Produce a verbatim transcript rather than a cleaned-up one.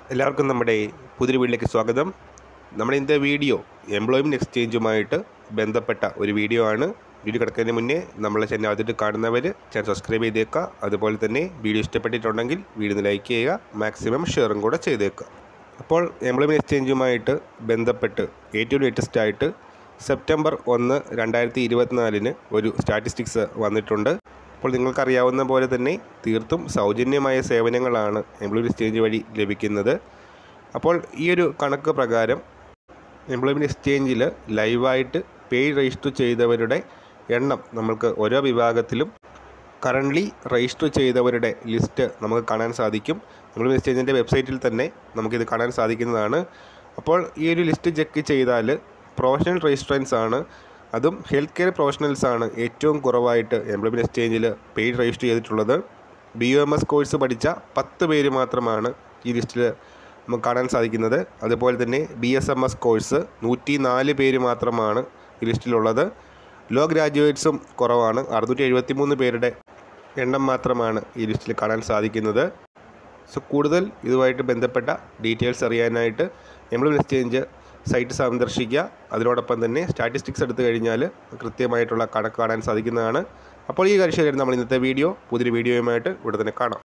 എല്ലാവർക്കും നമ്മുടെ പുതിയൊരു വീഡിയോയിലേക്ക് സ്വാഗതം. നമ്മുടെ ഇന്നത്തെ വീഡിയോ എംപ്ലോയ്മെൻറ്റ് എക്സ്ചേഞ്ചുമായിട്ട് ബന്ധപ്പെട്ട ഒരു വീഡിയോ ആണ്. വീഡിയോ കിടക്കുന്നതിന് മുന്നേ നമ്മളെ ചാനൽ ആദ്യമായിട്ട് കാണുന്നവർ ചാനൽ സബ്സ്ക്രൈബ് ചെയ്തേക്കുക. അതുപോലെ തന്നെ വീഡിയോ ഇഷ്ടപ്പെട്ടിട്ടുണ്ടെങ്കിൽ വീഡിയോ ലൈക്ക് ചെയ്യുക, മാക്സിമം ഷെയറും കൂടെ ചെയ്തേക്കുക. അപ്പോൾ എംപ്ലോയ്മെൻറ്റ് എക്സ്ചേഞ്ചുമായിട്ട് ബന്ധപ്പെട്ട് ഏറ്റവും ലേറ്റസ്റ്റ് ആയിട്ട് സെപ്റ്റംബർ ഒന്ന് രണ്ടായിരത്തി ഇരുപത്തിനാലിന് ഒരു സ്റ്റാറ്റിസ്റ്റിക്സ് വന്നിട്ടുണ്ട്. അപ്പോൾ നിങ്ങൾക്കറിയാവുന്ന പോലെ തന്നെ തീർത്തും സൗജന്യമായ സേവനങ്ങളാണ് എംപ്ലോയ്മെൻറ്റ് എക്സ്ചേഞ്ച് വഴി ലഭിക്കുന്നത്. അപ്പോൾ ഈ ഒരു കണക്ക് പ്രകാരം എംപ്ലോയ്മെൻറ്റ് എക്സ്ചേഞ്ചിൽ ലൈവായിട്ട് പേയ് രജിസ്റ്റർ ചെയ്തവരുടെ എണ്ണം നമുക്ക് ഓരോ വിഭാഗത്തിലും കറൻ്റ്ലി രജിസ്റ്റർ ചെയ്തവരുടെ ലിസ്റ്റ് നമുക്ക് കാണാൻ സാധിക്കും. എംപ്ലോയ്മെൻറ്റ് എക്സ്ചേഞ്ചിൻ്റെ വെബ്സൈറ്റിൽ തന്നെ നമുക്കിത് കാണാൻ സാധിക്കുന്നതാണ്. അപ്പോൾ ഈ ഒരു ലിസ്റ്റ് ചെക്ക് ചെയ്താൽ പ്രൊഫഷണൽ രജിസ്ട്രൻസ് ആണ്, അതും ഹെൽത്ത് കെയർ പ്രൊഫഷണൽസാണ് ഏറ്റവും കുറവായിട്ട് എംപ്ലോയ്മെൻറ്റ് എക്സ്ചേഞ്ചിൽ പെയ്ഡ് രജിസ്റ്റർ ചെയ്തിട്ടുള്ളത്. B U M S course പഠിച്ച പത്ത് പേര് മാത്രമാണ് ഈ ലിസ്റ്റിൽ നമുക്ക് കാണാൻ സാധിക്കുന്നത്. അതുപോലെ തന്നെ B S M S course നൂറ്റി നാല് പേര് മാത്രമാണ് ഈ ലിസ്റ്റിലുള്ളത്. ലോ ഗ്രാജുവേറ്റ്സും കുറവാണ്, അറുന്നൂറ്റി എഴുപത്തി മൂന്ന് പേരുടെ എണ്ണം മാത്രമാണ് ഈ ലിസ്റ്റിൽ കാണാൻ സാധിക്കുന്നത്. സോ കൂടുതൽ ഇതുമായിട്ട് ബന്ധപ്പെട്ട ഡീറ്റെയിൽസ് അറിയാനായിട്ട് എംപ്ലോയ്മെൻറ്റ് എക്സ്ചേഞ്ച് സൈറ്റ് സന്ദർശിക്കുക. അതിനോടൊപ്പം തന്നെ സ്റ്റാറ്റിസ്റ്റിക്സ് എടുത്തു കഴിഞ്ഞാൽ കൃത്യമായിട്ടുള്ള കണക്ക് കാണാൻ സാധിക്കുന്നതാണ്. അപ്പോൾ ഈ കാര്യം നമ്മൾ ഇന്നത്തെ വീഡിയോ പുതിയൊരു വീഡിയോയുമായിട്ട് ഇവിടെ തന്നെ കാണാം.